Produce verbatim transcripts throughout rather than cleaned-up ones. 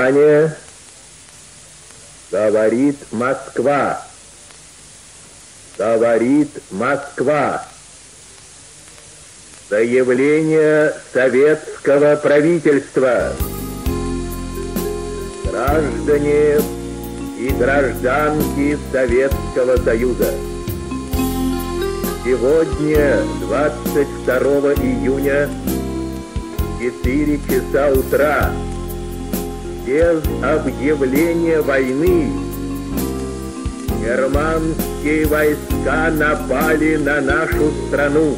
Внимание! Говорит Москва. Говорит Москва. Заявление советского правительства. Граждане и гражданки Советского Союза. Сегодня, двадцать второго июня, четыре часа утра, без объявления войны, германские войска напали на нашу страну,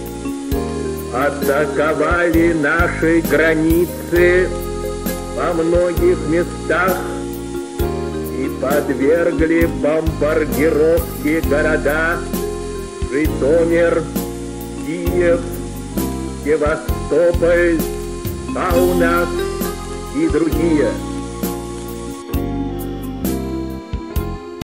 атаковали наши границы во многих местах и подвергли бомбардировке города Житомир, Киев, Севастополь, Каунас и другие.